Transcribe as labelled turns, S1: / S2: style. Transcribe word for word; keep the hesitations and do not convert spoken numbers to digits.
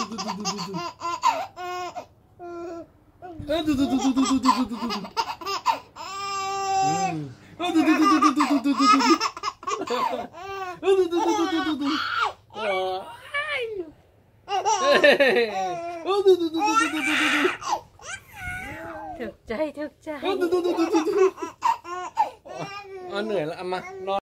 S1: ถูกใจถูกใจ
S2: เหนื่อยแล้วเอามานอน